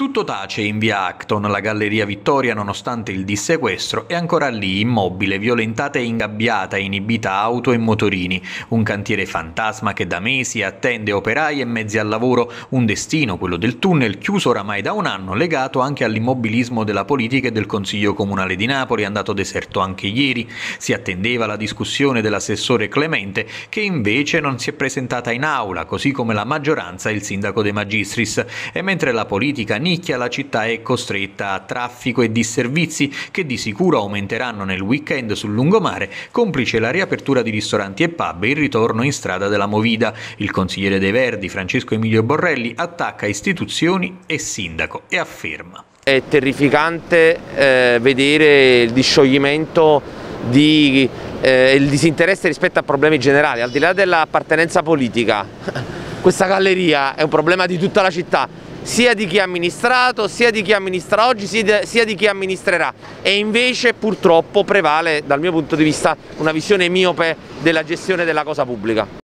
Tutto tace in via Acton, la Galleria Vittoria, nonostante il dissequestro, è ancora lì, immobile, violentata e ingabbiata, inibita auto e motorini. Un cantiere fantasma che da mesi attende operai e mezzi al lavoro, un destino, quello del tunnel, chiuso oramai da un anno, legato anche all'immobilismo della politica e del Consiglio Comunale di Napoli, andato deserto anche ieri. Si attendeva la discussione dell'assessore Clemente, che invece non si è presentata in aula, così come la maggioranza e il sindaco De Magistris. E mentre la politica nicchia, la città è costretta a traffico e disservizi che di sicuro aumenteranno nel weekend sul lungomare, complice la riapertura di ristoranti e pub e il ritorno in strada della Movida. Il consigliere dei Verdi, Francesco Emilio Borrelli, attacca istituzioni e sindaco e afferma: è terrificante vedere il discioglimento il disinteresse rispetto a problemi generali, al di là dell'appartenenza politica. Questa galleria è un problema di tutta la città, sia di chi ha amministrato, sia di chi amministra oggi, sia di chi amministrerà, e invece purtroppo prevale dal mio punto di vista una visione miope della gestione della cosa pubblica.